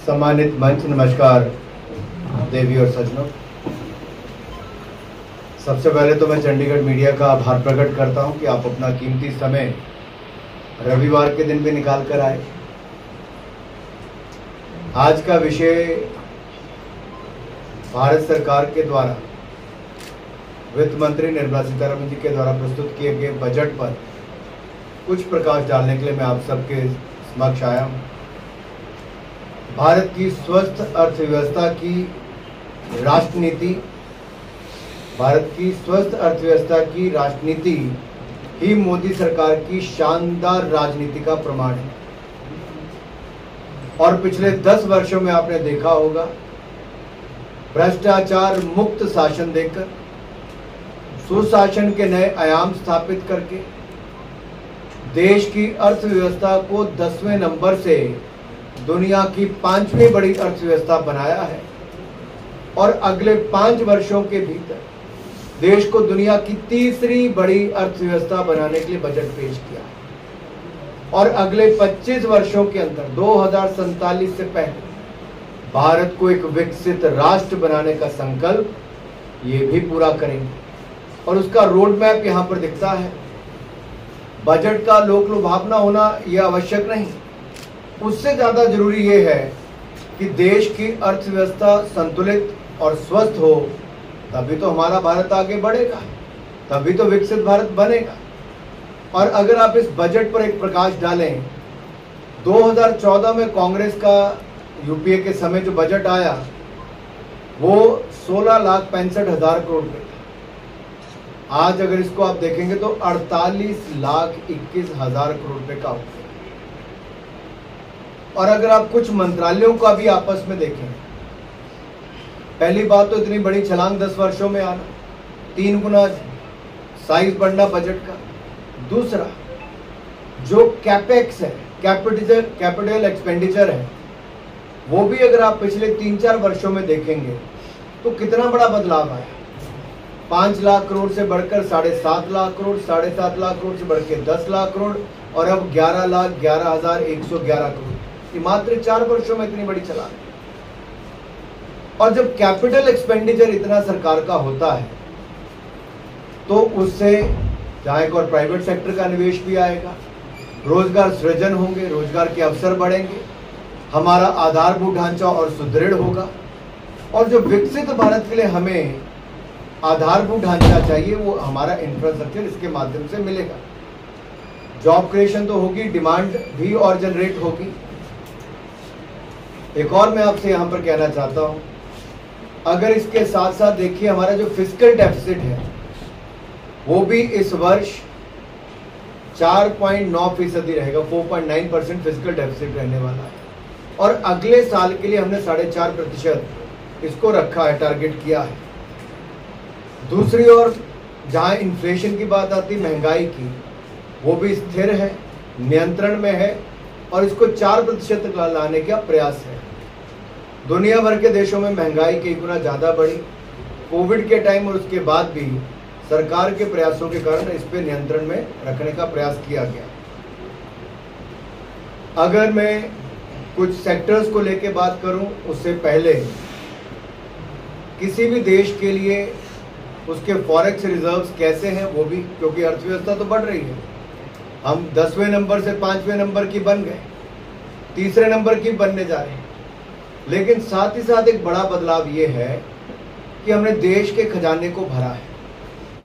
सम्मानित मंच, नमस्कार देवी और सज्जनों। सबसे पहले तो मैं चंडीगढ़ मीडिया का आभार प्रकट करता हूं कि आप अपना कीमती समय रविवार के दिन भी निकाल कर आए। आज का विषय भारत सरकार के द्वारा वित्त मंत्री निर्मला सीतारमण जी के द्वारा प्रस्तुत किए गए बजट पर कुछ प्रकाश डालने के लिए मैं आप सबके समक्ष आया हूं। भारत की स्वस्थ अर्थव्यवस्था की राष्ट्रनीति, भारत की स्वस्थ अर्थव्यवस्था की राजनीति ही मोदी सरकार की शानदार राजनीति का प्रमाण है। और पिछले 10 वर्षों में आपने देखा होगा, भ्रष्टाचार मुक्त शासन देकर, सुशासन के नए आयाम स्थापित करके देश की अर्थव्यवस्था को 10वें नंबर से दुनिया की 5वीं बड़ी अर्थव्यवस्था बनाया है। और अगले 5 वर्षों के भीतर देश को दुनिया की 3री बड़ी अर्थव्यवस्था बनाने के लिए बजट पेश किया है। और अगले 25 वर्षों के अंदर 2047 से पहले भारत को एक विकसित राष्ट्र बनाने का संकल्प ये भी पूरा करेंगे। और उसका रोड मैप यहाँ पर दिखता है। बजट का लोक लुभावना होना यह आवश्यक नहीं, उससे ज्यादा जरूरी ये है कि देश की अर्थव्यवस्था संतुलित और स्वस्थ हो, तभी तो हमारा भारत आगे बढ़ेगा, तभी तो विकसित भारत बनेगा। और अगर आप इस बजट पर एक प्रकाश डालें, 2014 में कांग्रेस का यूपीए के समय जो बजट आया वो 16,65,000 करोड़ रुपए। आज अगर इसको आप देखेंगे तो 48,21,000 करोड़ रुपए का होगा। और अगर आप कुछ मंत्रालयों का भी आपस में देखें, पहली बात तो इतनी बड़ी छलांग 10 वर्षों में आना, 3 गुना साइज बढ़ना बजट का। दूसरा, जो कैपेक्स है, कैपिटल एक्सपेंडिचर है, वो भी अगर आप पिछले 3-4 वर्षों में देखेंगे तो कितना बड़ा बदलाव आया। 5 लाख करोड़ से बढ़कर 7.5 लाख करोड़, 7.5 लाख करोड़ से बढ़कर 10 लाख करोड़, और अब 11,11,111 करोड़। ये मात्र 4 वर्षों में इतनी बड़ी छलांग। और जब कैपिटल एक्सपेंडिचर इतना सरकार का होता है तो उससे जहां एक और प्राइवेट सेक्टर का निवेश भी आएगा, रोजगार सृजन होंगे, रोजगार के अवसर बढ़ेंगे, हमारा आधारभूत ढांचा और सुदृढ़ होगा। और जो विकसित भारत के लिए हमें आधारभूत ढांचा चाहिए वो हमारा इंफ्रास्ट्रक्चर इसके माध्यम से मिलेगा। जॉब क्रिएशन तो होगी, डिमांड भी और जनरेट होगी। एक और मैं आपसे यहां पर कहना चाहता हूं, अगर इसके साथ साथ देखिए हमारा जो फिस्कल डेफिसिट है वो भी इस वर्ष 4.9% रहेगा, 4.9% फिस्कल डेफिसिट रहने वाला है। और अगले साल के लिए हमने 4.5% इसको रखा है, टारगेट किया है। दूसरी ओर जहां इन्फ्लेशन की बात आती है, महंगाई की, वो भी स्थिर है, नियंत्रण में है और इसको 4% तक लाने का प्रयास है। दुनिया भर के देशों में महंगाई कई गुना ज़्यादा बढ़ी, कोविड के टाइम और उसके बाद भी सरकार के प्रयासों के कारण इस पे नियंत्रण में रखने का प्रयास किया गया। अगर मैं कुछ सेक्टर्स को लेके बात करूं, उससे पहले किसी भी देश के लिए उसके फॉरेक्स रिजर्व्स कैसे हैं वो भी, क्योंकि अर्थव्यवस्था तो बढ़ रही है। हम 10वें नंबर से 5वें नंबर की बन गए, 3रे नंबर की बनने जा रहे हैं। लेकिन साथ ही साथ एक बड़ा बदलाव ये है कि हमने देश के खजाने को भरा है।